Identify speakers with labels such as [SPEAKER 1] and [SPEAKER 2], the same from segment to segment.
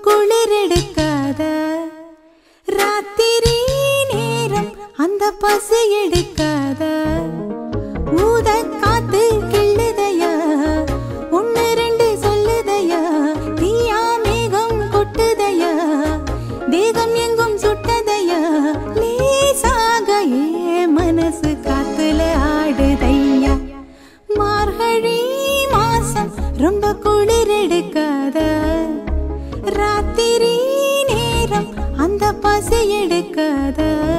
[SPEAKER 1] குளிர் எடுக்காத ராத்திரி நேரம் அந்த பசி எடுக்காத ஊத காத்து கிள்ளுதையா ஒன்னு ரெண்டு சொல்லுதையா தீயா மேகம் கொட்டுதையா தேகம் எங்கும் சுட்டதையா லேசாக ஏ மனசு காத்துல ஆடுதையா மார்கழி மாசம் ரொம்ப குளிர் எடுக்காத ராத்திரி நேரம் அந்த பசி எடுக்காத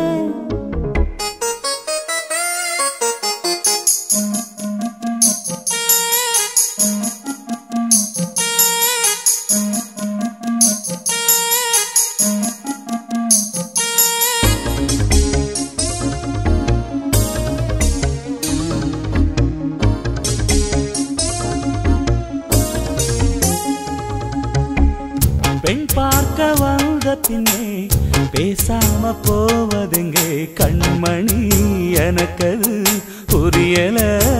[SPEAKER 2] பெண் பார்க்க வந்த பின்னே பேசாம போவதெங்கே கண்மணி எனக்கு புரியல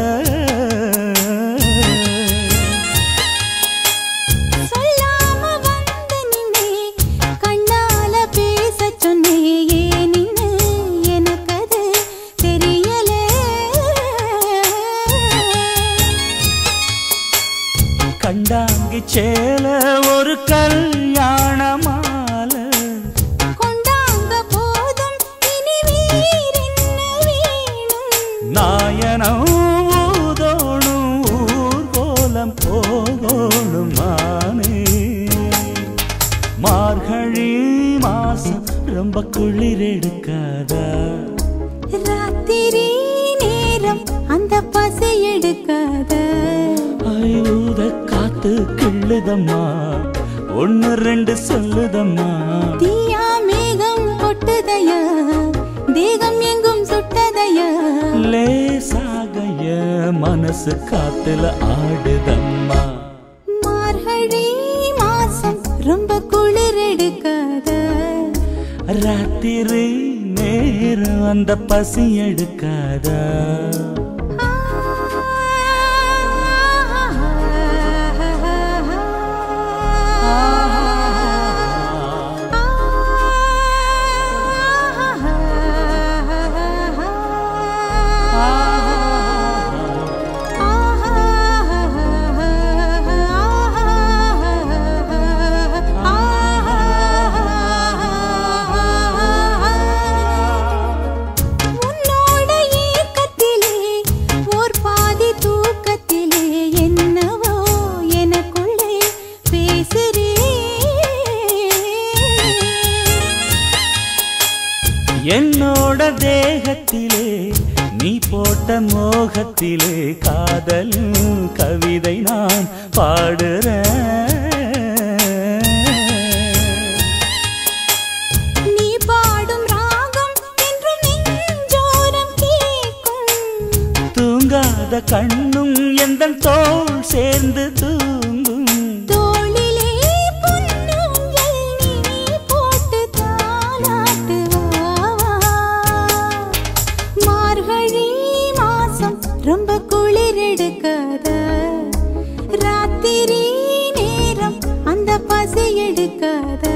[SPEAKER 1] சொல்லாம வந்து நின்னே கண்ணால பேச சொன்னே நின்னு எனக்கு அது தெரியல
[SPEAKER 2] கண்டாங்கி சேல ஒரு கல்யாண மாலை
[SPEAKER 1] கொண்டாங்க போதும் இனி வேறென்ன வேணும்
[SPEAKER 2] நாயனம் ஊதோணும் ஊர்கோலம் போகோணும் மானே மார்கழி மாசம் ரொம்ப குளிர் எடுக்காதா
[SPEAKER 1] ராத்திரி நேரம் அந்த பசி எடுக்காத
[SPEAKER 2] ஊத காத்து கிள்ளுதம்மா ஒன்னு ரெண்டு சொல்லுதம்மா
[SPEAKER 1] தீயா மேகம் கொட்டுதையா தேகம் எங்கும் சுட்டதையா
[SPEAKER 2] லேசாக மனசு காத்துல ஆடுதம்மா
[SPEAKER 1] மார்கழி மாசம் ரொம்ப குளிர் எடுக்காத
[SPEAKER 2] ராத்திரி நேரம் அந்த பசி எடுக்காதா என்னோட தேகத்திலே நீ போட்ட மோகத்திலே காதலும் கவிதை நான் பாடுறேன்
[SPEAKER 1] நீ பாடும் ராகம் என்றும் நெஞ்சோரம் கேட்கும்
[SPEAKER 2] தூங்காத கண்ணும் எந்தன் தோள் சேர்ந்து தூங்கும்
[SPEAKER 1] தோளிலே பொன்னூஞ்சல் நீ போட்டு மார்கழி மாசம் ரொம்ப குளிர் எடுக்காத ராத்திரி நேரம் அந்த பசி எடுக்காத